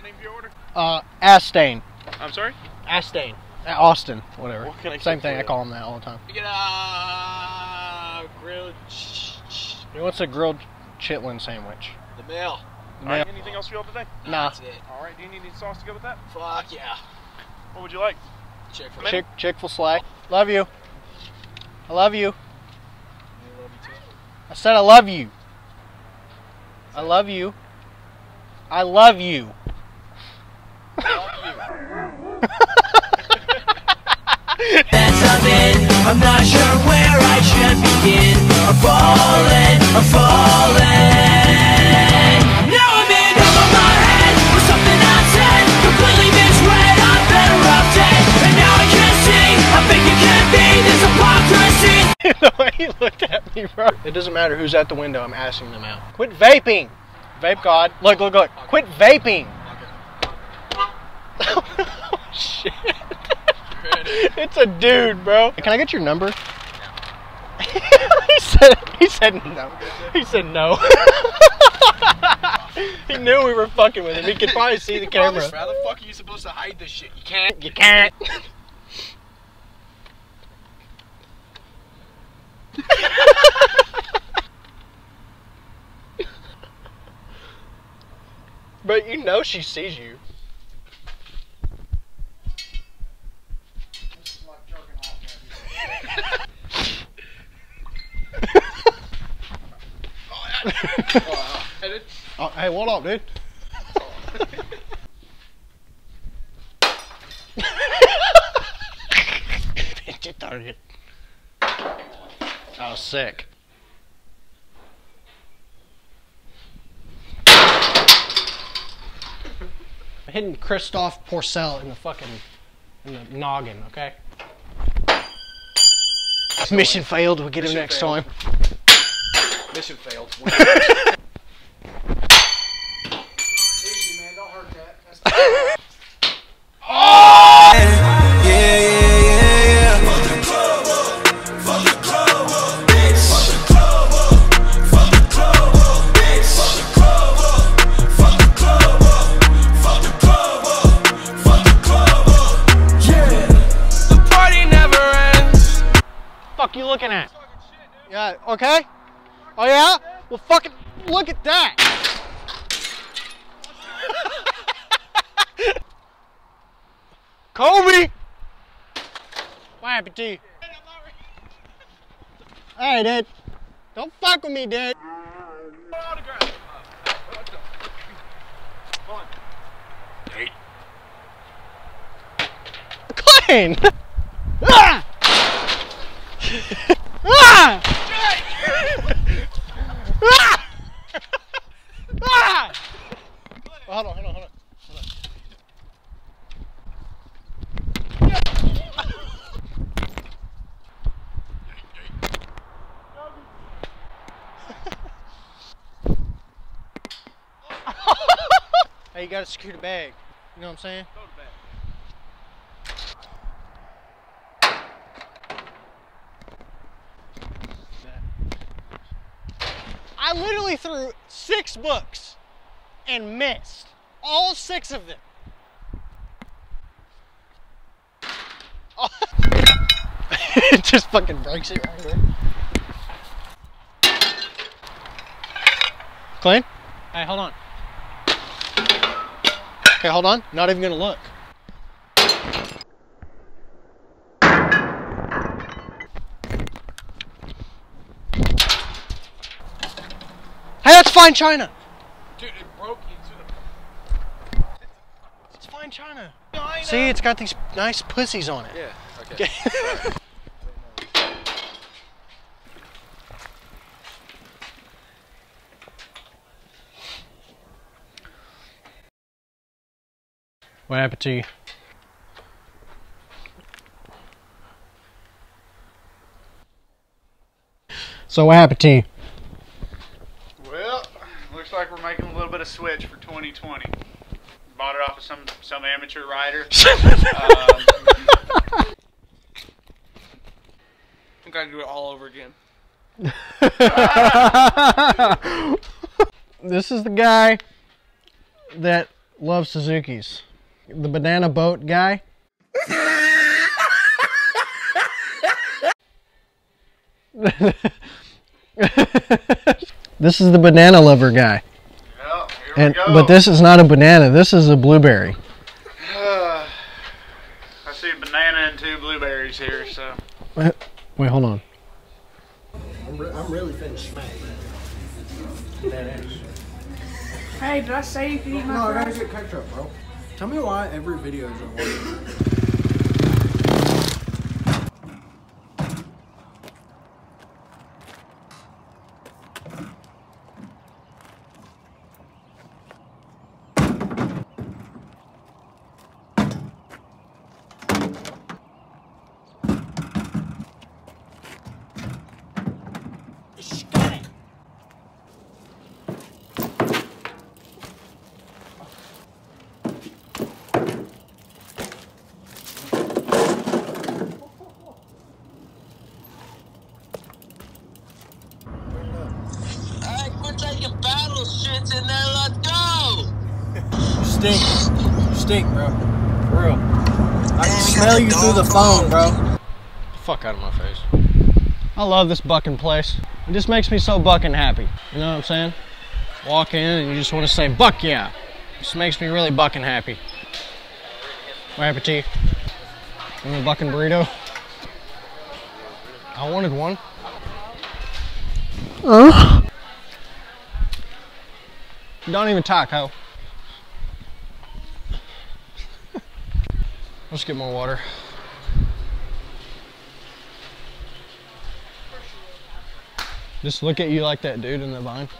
name for your order? Astain. I'm sorry? Astain. Austin, whatever. What can I Same thing, for I you? call him that all the time. You get a grilled He wants a grilled chitlin sandwich. the mail. Yeah. Anything else for y'all today? Nah. That's it. Alright, do you need any sauce to go with that? Fuck yeah. What would you like? Chick Chick-fil-A. Love you. I love you. I said I love you. I love you. I love you. I'm not sure where I should begin. I'm falling. Now I'm in over my head with something I said, completely misread. I've been rough dead, and now I can see. I think it can be this hypocrisy. The way he looked at me, bro. It doesn't matter who's at the window, I'm asking them out. Quit vaping! Vape God. Look. Quit vaping! Oh, shit. It's a dude, bro. Can I get your number? No. he said no. He said no. He knew we were fucking with him. He could probably see the camera. How the fuck are you supposed to hide this shit? You can't. You can't. But you know she sees you. Oh, hey, what up, dude? Hit your target. I was sick. Hitting Christophe Porcel in the noggin, okay? Mission failed, we'll get him next time. Mission failed. Easy, man, don't hurt that. Fuck you looking at? Yeah, okay? Oh yeah? Well fucking look at that! Kobe! What happened to you? Hey dude, don't fuck with me dude. Clean! Ah! Ah! Ah! Ah! Hold on. Hey, you gotta secure the bag. You know what I'm saying? I literally threw 6 books and missed all 6 of them. Oh. It just fucking breaks it right here. Clean? Hey, hold on. Okay, hold on. Not even gonna look. Hey, that's fine china. Dude, it broke into the... It's fine china. China. See, it's got these nice pussies on it. Yeah, okay. What happened to you? So what happened to you? Well, looks like we're making a little bit of switch for 2020. Bought it off of some amateur rider. I'm gonna do it all over again. This is the guy that loves Suzuki's. The banana boat guy. This is the banana lover guy. Well, here we go. But this is not a banana, this is a blueberry. I see a banana and 2 blueberries here, so. Wait, hold on. I'm really finished smack. Hey, did I say you could eat my No, I fries? gotta get ketchup, bro. Tell me why every video is a horror. You stink, bro. For real. I can smell you through the phone, bro. Get the fuck out of my face. I love this bucking place. It just makes me so bucking happy. You know what I'm saying? Walk in and you just want to say, buck yeah. It just makes me really bucking happy. Bon appetit. Want a bucking burrito? I wanted one. Don't even talk, ho. Let's get more water. Just look at you like that dude in the vine.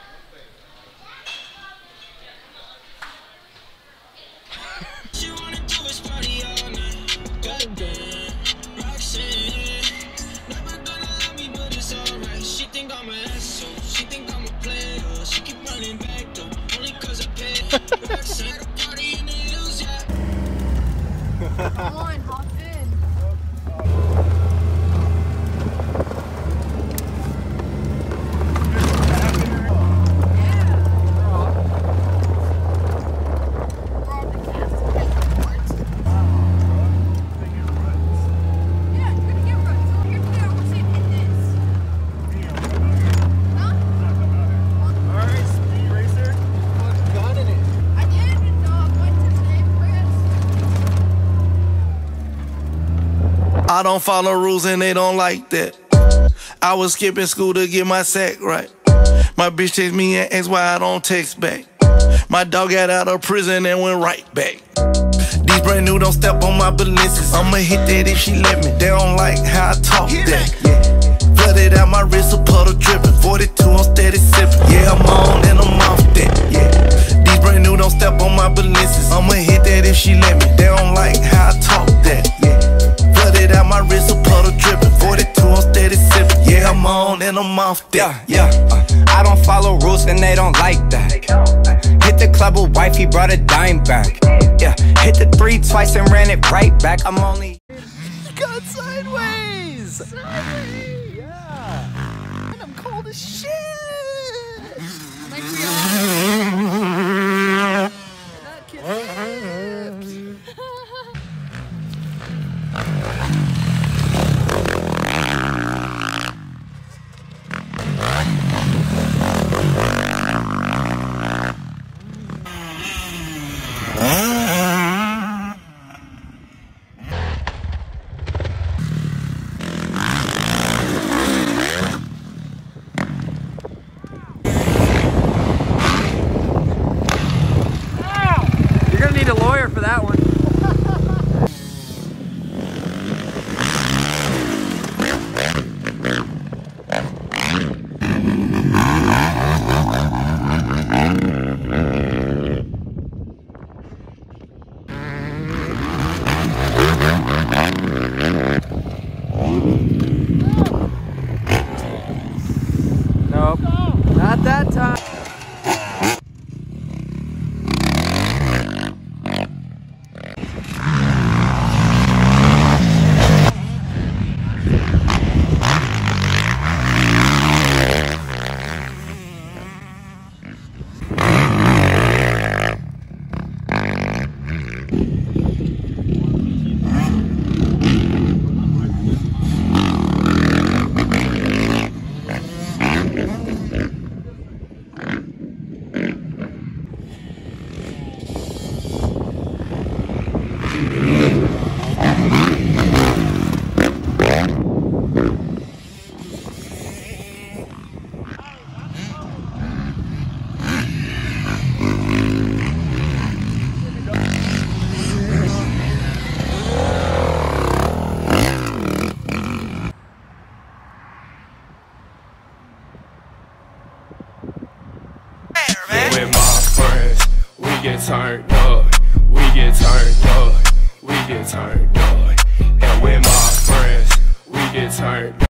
Come on, hop in. I don't follow rules and they don't like that. I was skipping school to get my sack right. My bitch text me and asked why I don't text back. My dog got out of prison and went right back. These brand new don't step on my Balenciagas. I'ma hit that if she let me. They don't like how I talk that. Yeah. Flooded out my wrist, a puddle dripping. 42, I'm steady sipping. Yeah, I'm on and I'm off that. Yeah. These brand new don't step on my Balenciagas. I'ma hit that if she let me. They don't like how I talk that. Yeah. Flooded out my wrist, a puddle dripping. 42, I'm steady sipping. Yeah, I'm on and I'm off that. Yeah. I don't follow rules and they don't like that. Hit the club with wife, he brought a dime back. Yeah, hit the 3 twice and ran it right back. I'm only Got sideways. Sorry. Yeah. And I'm cold as shit. You're gonna need a lawyer for that one. Nope, not that time. get turned up, we get turned up, we get turned up. And with my friends, we get turned up.